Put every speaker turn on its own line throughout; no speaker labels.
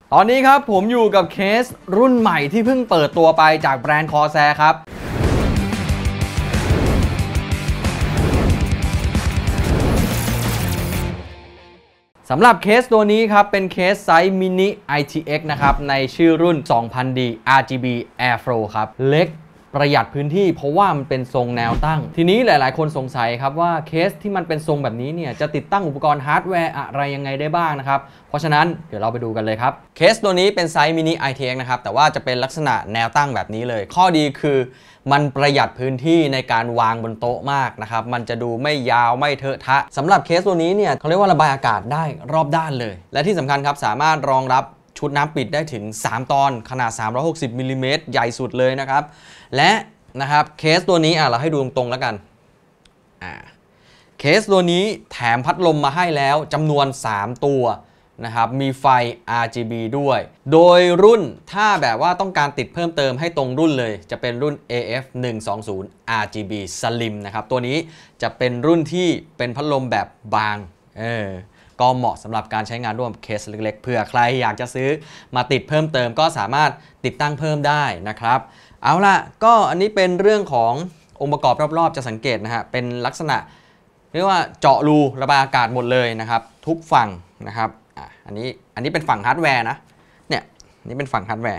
ตอนนี้ครับผมอยู่กับเคสรุ่นใหม่ที่เพิ่งเปิดตัวไปจากแบรนด์ Corsair ครับสำหรับเคสตัวนี้ครับเป็นเคสไซส์ Mini ITX นะครับในชื่อรุ่น 2000D RGB Airflow ครับเล็กประหยัดพื้นที่เพราะว่ามันเป็นทรงแนวตั้งทีนี้หลายๆคนสงสัยครับว่าเคสที่มันเป็นทรงแบบนี้เนี่ยจะติดตั้งอุปกรณ์ฮาร์ดแวร์อะไรยังไงได้บ้างนะครับเพราะฉะนั้นเดี๋ยวเราไปดูกันเลยครับเคสตัวนี้เป็นไซส์ Mini ITX นะครับแต่ว่าจะเป็นลักษณะแนวตั้งแบบนี้เลยข้อดีคือมันประหยัดพื้นที่ในการวางบนโต๊ะมากนะครับมันจะดูไม่ยาวไม่เทอะทะสำหรับเคสตัวนี้เนี่ยเขาเรียกว่าระบายอากาศได้รอบด้านเลยและที่สำคัญครับสามารถรองรับชุดน้ำปิดได้ถึง3ตอนขนาด360มิลลิเมตรใหญ่สุดเลยนะครับและนะครับเคสตัวนี้เราให้ดูตรงๆแล้วกันเคสตัวนี้แถมพัดลมมาให้แล้วจำนวน3ตัวนะครับมีไฟ RGB ด้วยโดยรุ่นถ้าแบบว่าต้องการติดเพิ่มเติมให้ตรงรุ่นเลยจะเป็นรุ่น AF120 RGB Slim นะครับตัวนี้จะเป็นรุ่นที่เป็นพัดลมแบบบางก็เหมาะสำหรับการใช้งานร่วมเคสเล็กๆเผื่อใครอยากจะซื้อมาติดเพิ่มเติมก็สามารถติดตั้งเพิ่มได้นะครับเอาล่ะก็อันนี้เป็นเรื่องขององค์ประกอบรอบๆจะสังเกตนะฮะเป็นลักษณะเรียกว่าเจาะรูระบายอากาศหมดเลยนะครับทุกฝั่งนะครับอันนี้เป็นฝั่งฮาร์ดแวร์นะเนี่ยนี่เป็นฝั่งฮาร์ดแวร์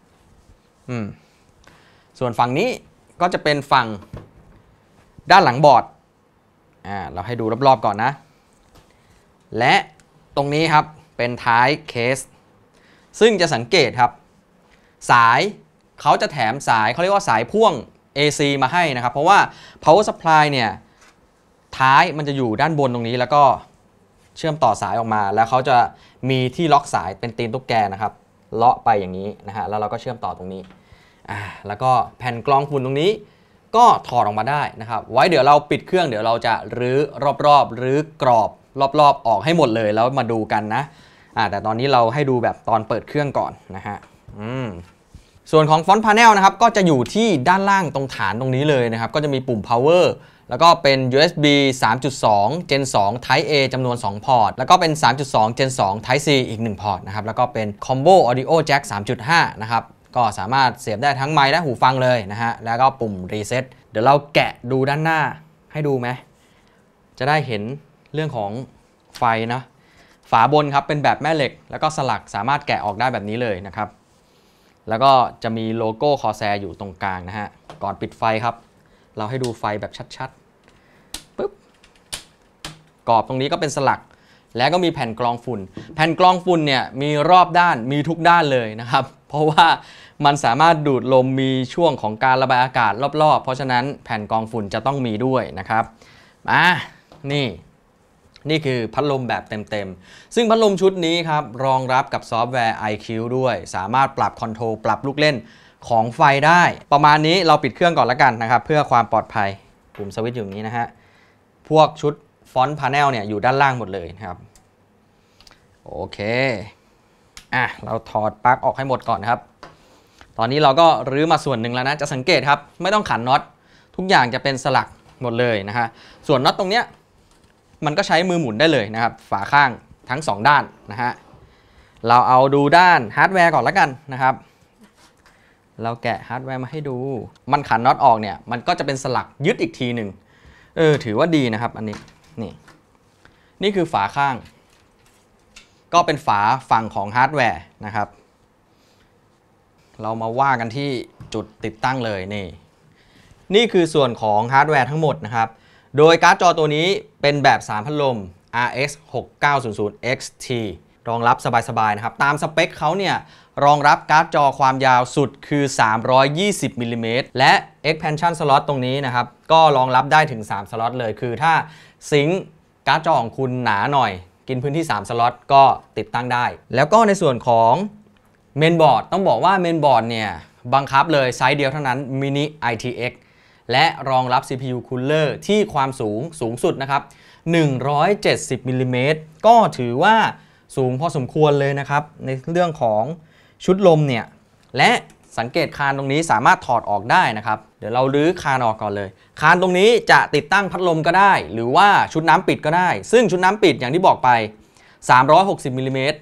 ส่วนฝั่งนี้ก็จะเป็นฝั่งด้านหลังบอร์ดเราให้ดูรอบๆก่อนนะและตรงนี้ครับเป็นท้ายเคสซึ่งจะสังเกตครับสายเขาจะแถมสายเขาเรียกว่าสายพ่วง AC มาให้นะครับเพราะว่า power supply เนี่ยท้ายมันจะอยู่ด้านบนตรงนี้แล้วก็เชื่อมต่อสายออกมาแล้วเขาจะมีที่ล็อกสายเป็นตีนตุ๊กแกนะครับเลาะไปอย่างนี้นะฮะแล้วเราก็เชื่อมต่อตรงนี้แล้วก็แผ่นกรองฝุ่นตรงนี้ก็ถอดออกมาได้นะครับไว้เดี๋ยวเราปิดเครื่องเดี๋ยวเราจะรื้อรอบๆรื้อกรอบรอบๆออกให้หมดเลยแล้วมาดูกันนะแต่ตอนนี้เราให้ดูแบบตอนเปิดเครื่องก่อนนะฮะส่วนของฟอนต์พาเนลนะครับก็จะอยู่ที่ด้านล่างตรงฐานตรงนี้เลยนะครับก็จะมีปุ่ม power แล้วก็เป็น USB 3.2 Gen 2 Type A จำนวน2พอร์ตแล้วก็เป็น 3.2 Gen 2 Type C อีก1พอร์ตนะครับแล้วก็เป็น Combo Audio Jack 3.5 นะครับก็สามารถเสียบได้ทั้งไมค์และหูฟังเลยนะฮะแล้วก็ปุ่ม Reset เดี๋ยวเราแกะดูด้านหน้าให้ดูไหมจะได้เห็นเรื่องของไฟนะฝาบนครับเป็นแบบแม่เหล็กแล้วก็สลักสามารถแกะออกได้แบบนี้เลยนะครับแล้วก็จะมีโลโก้ Corsair อยู่ตรงกลางนะฮะก่อนปิดไฟครับเราให้ดูไฟแบบชัดๆปึ๊บกรอบตรงนี้ก็เป็นสลักแล้วก็มีแผ่นกรองฝุ่นแผ่นกรองฝุ่นเนี่ยมีรอบด้านมีทุกด้านเลยนะครับเพราะว่ามันสามารถดูดลมมีช่วงของการระบายอากาศรอบๆเพราะฉะนั้นแผ่นกรองฝุ่นจะต้องมีด้วยนะครับนี่คือพัดลมแบบเต็มๆซึ่งพัดลมชุดนี้ครับรองรับกับซอฟต์แวร์ iQ ด้วยสามารถปรับคอนโทรลปรับลูกเล่นของไฟได้ประมาณนี้เราปิดเครื่องก่อนแล้วกันนะครับเพื่อความปลอดภัยปุ่มสวิตช์อยู่นี้นะฮะพวกชุดฟอนต์พาเนลเนี่ยอยู่ด้านล่างหมดเลยนะครับโอเคเราถอดปลั๊กออกให้หมดก่อนครับตอนนี้เราก็รื้อมาส่วนหนึ่งแล้วนะจะสังเกตครับไม่ต้องขันน็อตทุกอย่างจะเป็นสลักหมดเลยนะฮะส่วนน็อตตรงเนี้ยมันก็ใช้มือหมุนได้เลยนะครับฝาข้างทั้ง2ด้านนะฮะเราเอาดูด้านฮาร์ดแวร์ก่อนแล้วกันนะครับเราแกะฮาร์ดแวร์มาให้ดูมันขันน็อตออกเนี่ยมันก็จะเป็นสลักยึดอีกทีหนึ่งถือว่าดีนะครับอันนี้นี่คือฝาข้างก็เป็นฝาฝั่งของฮาร์ดแวร์นะครับเรามาว่ากันที่จุดติดตั้งเลยนี่คือส่วนของฮาร์ดแวร์ทั้งหมดนะครับโดยการ์ดจอตัวนี้เป็นแบบ3พัดลม RX 6900 XT รองรับสบายๆนะครับตามสเปคเขาเนี่ยรองรับการ์ดจอความยาวสุดคือ320มิลลิเมตรและ expansion slot ตรงนี้นะครับก็รองรับได้ถึง3สล็อตเลยคือถ้าซิงค์การ์ดจอของคุณหนาหน่อยกินพื้นที่3สล็อตก็ติดตั้งได้แล้วก็ในส่วนของเมนบอร์ดต้องบอกว่าเมนบอร์ดเนี่ยบังคับเลยไซส์เดียวเท่านั้น Mini ITX และรองรับ CPU Cooler ที่ความสูงสุดนะครับ170มิลลิเมตรก็ถือว่าสูงพอสมควรเลยนะครับในเรื่องของชุดลมเนี่ยและสังเกตคานตรงนี้สามารถถอดออกได้นะครับเดี๋ยวเรารื้อคานออกก่อนเลยคานตรงนี้จะติดตั้งพัดลมก็ได้หรือว่าชุดน้ำปิดก็ได้ซึ่งชุดน้ำปิดอย่างที่บอกไป360มิลลิเมตร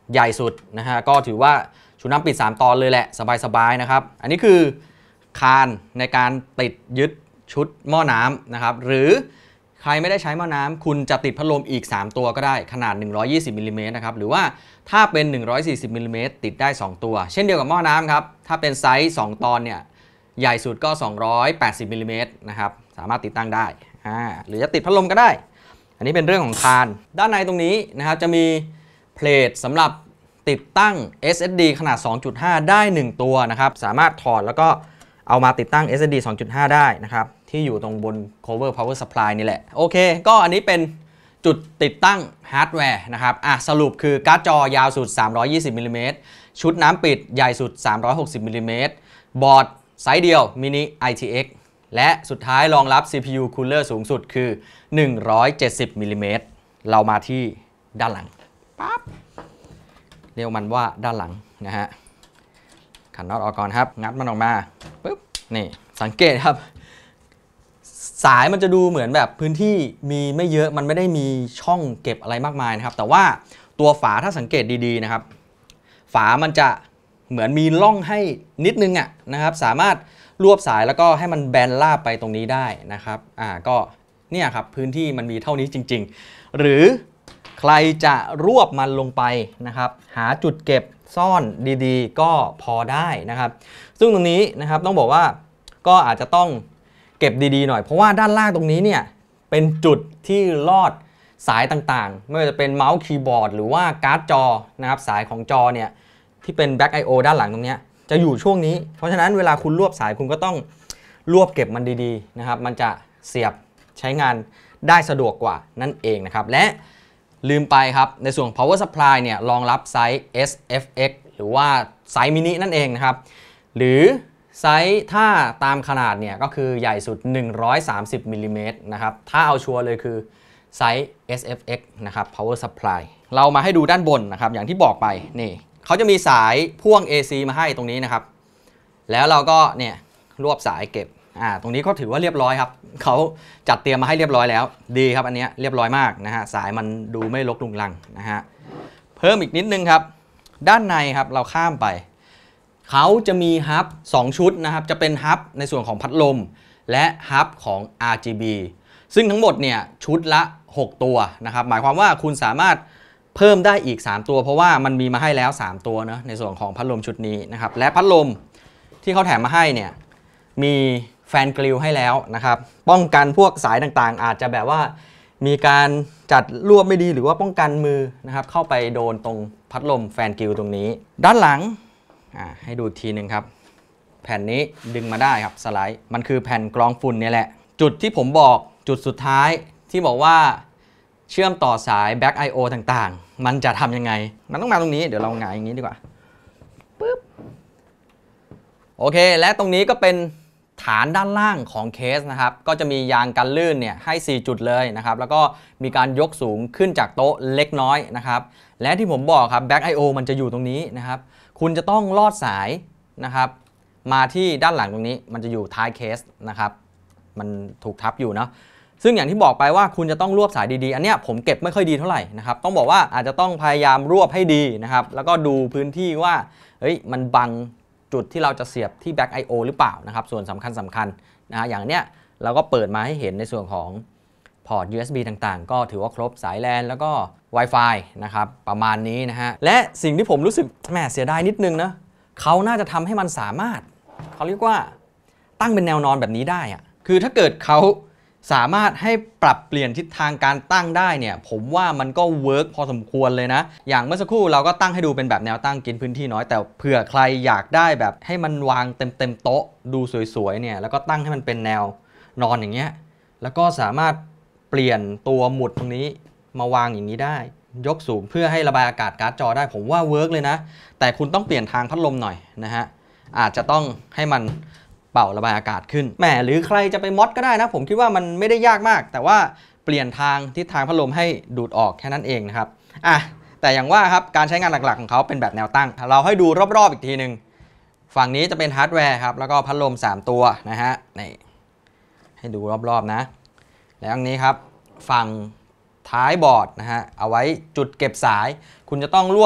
ใหญ่สุดนะฮะก็ถือว่าชุดน้ำปิด3ตอนเลยแหละสบายๆนะครับอันนี้คือคานในการติดยึดชุดหม้อน้ำนะครับหรือใครไม่ได้ใช้หม้อน้ำคุณจะติดพัดลมอีก3ตัวก็ได้ขนาด120มิลลิเมตรนะครับหรือว่าถ้าเป็น140มิลลิเมตรติดได้2ตัวเช่นเดียวกับหม้อน้ำครับถ้าเป็นไซส์2ตอนเนี่ยใหญ่สุดก็280มิลลิเมตรนะครับสามารถติดตั้งได้หรือจะติดพัดลมก็ได้อันนี้เป็นเรื่องของคานด้านในตรงนี้นะครับจะมีเพลทสำหรับติดตั้ง SSD ขนาด 2.5 ได้1ตัวนะครับสามารถถอดแล้วก็เอามาติดตั้ง SSD 2.5 ได้นะครับที่อยู่ตรงบน cover power supply นี่แหละโอเคก็อันนี้เป็นจุดติดตั้งฮาร์ดแวร์นะครับสรุปคือการ์ดจอยาวสุด320มิลลิเมตรชุดน้ำปิดใหญ่สุด360มิลลิเมตรบอร์ดไซส์เดียว mini ITX และสุดท้ายรองรับ CPU cooler สูงสุดคือ170มิลลิเมตรเรามาที่ด้านหลังปั๊บเรียกมันว่าด้านหลังนะฮะขันน็อตออกก่อนครับงัดมันออกมาปึ๊บนี่สังเกตครับสายมันจะดูเหมือนแบบพื้นที่มีไม่เยอะมันไม่ได้มีช่องเก็บอะไรมากมายนะครับแต่ว่าตัวฝาถ้าสังเกตดีๆนะครับฝามันจะเหมือนมีร่องให้นิดนึงนะครับสามารถรวบสายแล้วก็ให้มันแบนราบไปตรงนี้ได้นะครับก็เนี่ยครับพื้นที่มันมีเท่านี้จริงๆหรือใครจะรวบมันลงไปนะครับหาจุดเก็บซ่อนดีๆก็พอได้นะครับซึ่งตรงนี้นะครับต้องบอกว่าก็อาจจะต้องเก็บดีๆหน่อยเพราะว่าด้านล่างตรงนี้เนี่ยเป็นจุดที่ลอดสายต่างๆไม่ว่าจะเป็นเมาส์คีย์บอร์ดหรือว่าการ์ดจอนะครับสายของจอเนี่ยที่เป็น Back I/O ด้านหลังตรงนี้จะอยู่ช่วงนี้เพราะฉะนั้นเวลาคุณรวบสายคุณก็ต้องรวบเก็บมันดีๆนะครับมันจะเสียบใช้งานได้สะดวกกว่านั่นเองนะครับและลืมไปครับในส่วน power supply เนี่ยรองรับไซส์ SFX หรือว่าไซส์มินินั่นเองนะครับหรือไซส์ถ้าตามขนาดเนี่ยก็คือใหญ่สุด130มิลลิเมตรนะครับถ้าเอาชัวร์เลยคือไซส์ SFX นะครับ power supply เรามาให้ดูด้านบนนะครับอย่างที่บอกไปนี่เขาจะมีสายพ่วง AC มาให้ตรงนี้นะครับแล้วเราก็เนี่ยรวบสายเก็บตรงนี้ก็ถือว่าเรียบร้อยครับเขาจัดเตรียมมาให้เรียบร้อยแล้วดีครับอันนี้เรียบร้อยมากนะฮะสายมันดูไม่รกรุงรังนะฮะเพิ่มอีกนิดนึงครับด้านในครับเราข้ามไปเขาจะมีฮับ2ชุดนะครับจะเป็นฮับในส่วนของพัดลมและฮับของ RGB ซึ่งทั้งหมดเนี่ยชุดละ6ตัวนะครับหมายความว่าคุณสามารถเพิ่มได้อีก3ตัวเพราะว่ามันมีมาให้แล้ว3ตัวนะในส่วนของพัดลมชุดนี้นะครับและพัดลมที่เขาแถมมาให้เนี่ยมีแฟนกริลให้แล้วนะครับป้องกันพวกสายต่างๆอาจจะแบบว่ามีการจัดรวบไม่ดีหรือว่าป้องกันมือนะครับเข้าไปโดนตรงพัดลมแฟนกริลตรงนี้ด้านหลังให้ดูทีนึงครับแผ่นนี้ดึงมาได้ครับสไลด์มันคือแผ่นกรองฝุ่นเนี่ยแหละจุดที่ผมบอกจุดสุดท้ายที่บอกว่าเชื่อมต่อสาย Back I/O ต่างๆมันจะทำยังไงมันต้องมาตรงนี้เดี๋ยวเราหงายอย่างนี้ดีกว่าปึ๊บโอเคและตรงนี้ก็เป็นฐานด้านล่างของเคสนะครับก็จะมียางกันลื่นเนี่ยให้4จุดเลยนะครับแล้วก็มีการยกสูงขึ้นจากโต๊ะเล็กน้อยนะครับและที่ผมบอกครับ Back I/O มันจะอยู่ตรงนี้นะครับคุณจะต้องลอดสายนะครับมาที่ด้านหลังตรงนี้มันจะอยู่ท้ายเคสนะครับมันถูกทับอยู่เนาะซึ่งอย่างที่บอกไปว่าคุณจะต้องรวบสายดีๆอันเนี้ยผมเก็บไม่ค่อยดีเท่าไหร่นะครับต้องบอกว่าอาจจะต้องพยายามรวบให้ดีนะครับแล้วก็ดูพื้นที่ว่าเฮ้ยมันบังจุดที่เราจะเสียบที่ Back I/O หรือเปล่านะครับส่วนสำคัญนะฮะอย่างเนี้ยเราก็เปิดมาให้เห็นในส่วนของพอร์ต USB ต่างๆก็ถือว่าครบสาย LAN แล้วก็ Wi-Fi นะครับประมาณนี้นะฮะและสิ่งที่ผมรู้สึกแหมเสียดายนิดนึงนะเขาน่าจะทำให้มันสามารถเขาเรียกว่าตั้งเป็นแนวนอนแบบนี้ได้อะคือถ้าเกิดเขาสามารถให้ปรับเปลี่ยนทิศทางการตั้งได้เนี่ยผมว่ามันก็เวิร์กพอสมควรเลยนะอย่างเมื่อสักครู่เราก็ตั้งให้ดูเป็นแบบแนวตั้งกินพื้นที่น้อยแต่เผื่อใครอยากได้แบบให้มันวางเต็มโต๊ะดูสวยๆเนี่ยแล้วก็ตั้งให้มันเป็นแนวนอนอย่างเงี้ยแล้วก็สามารถเปลี่ยนตัวหมุดตรงนี้มาวางอย่างนี้ได้ยกสูงเพื่อให้ระบายอากาศการ์ดจอได้ผมว่าเวิร์กเลยนะแต่คุณต้องเปลี่ยนทางพัดลมหน่อยนะฮะอาจจะต้องให้มันเป่าระบายอากาศขึ้นแหมหรือใครจะไปมอดก็ได้นะผมคิดว่ามันไม่ได้ยากมากแต่ว่าเปลี่ยนทางทิศทางพัดลมให้ดูดออกแค่นั้นเองนะครับแต่อย่างว่าครับการใช้งานหลักๆของเขาเป็นแบบแนวตั้งเราให้ดูรอบๆอีกทีหนึ่งฝั่งนี้จะเป็นฮาร์ดแวร์ครับแล้วก็พัดลม3ตัวนะฮะนี่ให้ดูรอบๆนะแล้วอันนี้ครับฝั่งท้ายบอร์ดนะฮะเอาไว้จุดเก็บสายคุณจะต้องรวบ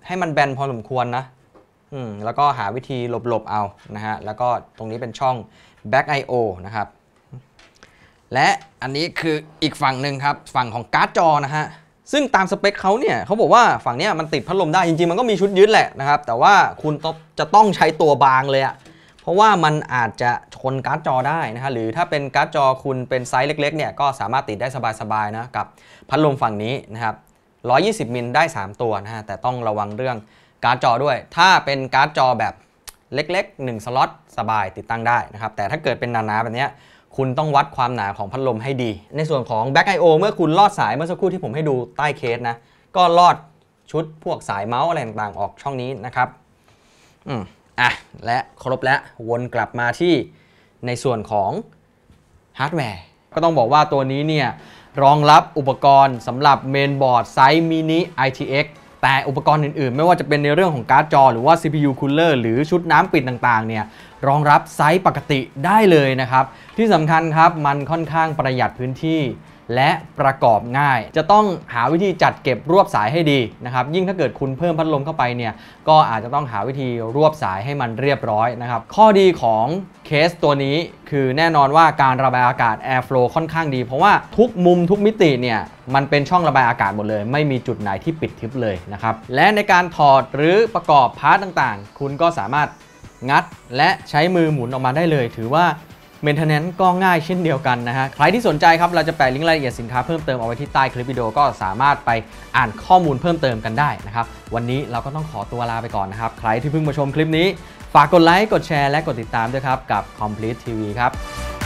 ให้มันแบนพอสมควรนะแล้วก็หาวิธีหลบเอานะฮะแล้วก็ตรงนี้เป็นช่อง Back I/O นะครับและอันนี้คืออีกฝั่งหนึ่งครับฝั่งของการ์ดจอนะฮะซึ่งตามสเปคเขาเนี่ยเขาบอกว่าฝั่งนี้มันติดพัดลมได้จริงๆมันก็มีชุดยึดแหละนะครับแต่ว่าคุณจะต้องใช้ตัวบางเลยอะเพราะว่ามันอาจจะชนการ์ดจอได้นะฮะหรือถ้าเป็นการ์ดจอคุณเป็นไซส์เล็กๆเนี่ยก็สามารถติดได้สบายๆนะกับพัดลมฝั่งนี้นะครับ120 มิลได้3ตัวนะฮะแต่ต้องระวังเรื่องการ์ดจอด้วยถ้าเป็นการ์ดจอแบบเล็กๆ1สล็อตสบายติดตั้งได้นะครับแต่ถ้าเกิดเป็นหนาๆแบบนี้คุณต้องวัดความหนาของพัดลมให้ดีในส่วนของ Back I/O เมื่อคุณลอดสายเมื่อสักครู่ที่ผมให้ดูใต้เคสนะก็ลอดชุดพวกสายเมาส์อะไรต่างๆออกช่องนี้นะครับและครบแล้ววนกลับมาที่ในส่วนของฮาร์ดแวร์ก็ต้องบอกว่าตัวนี้เนี่ยรองรับอุปกรณ์สำหรับเมนบอร์ดไซส์มินิ ITX แต่อุปกรณ์อื่นๆไม่ว่าจะเป็นในเรื่องของการ์ดจอหรือว่า CPU Cooler หรือชุดน้ำปิดต่างๆเนี่ยรองรับไซส์ปกติได้เลยนะครับที่สำคัญครับมันค่อนข้างประหยัดพื้นที่และประกอบง่ายจะต้องหาวิธีจัดเก็บรวบสายให้ดีนะครับยิ่งถ้าเกิดคุณเพิ่มพัดลมเข้าไปเนี่ยก็อาจจะต้องหาวิธีรวบสายให้มันเรียบร้อยนะครับข้อดีของเคสตัวนี้คือแน่นอนว่าการระบายอากาศ Airflow ค่อนข้างดีเพราะว่าทุกมุมทุกมิติเนี่ยมันเป็นช่องระบายอากาศหมดเลยไม่มีจุดไหนที่ปิดทึบเลยนะครับและในการถอดหรือประกอบพาร์ทต่างๆคุณก็สามารถงัดและใช้มือหมุนออกมาได้เลยถือว่าMaintenance ก็ง่ายเช่นเดียวกันนะฮะใครที่สนใจครับเราจะแปะลิงก์รายละเอียดสินค้าเพิ่มเติมเอาไว้ที่ใต้คลิปวิดีโอก็สามารถไปอ่านข้อมูลเพิ่มเติมกันได้นะครับวันนี้เราก็ต้องขอตัวลาไปก่อนนะครับใครที่เพิ่งมาชมคลิปนี้ฝากกดไลค์กดแชร์และกดติดตามด้วยครับกับ Complete TV ครับ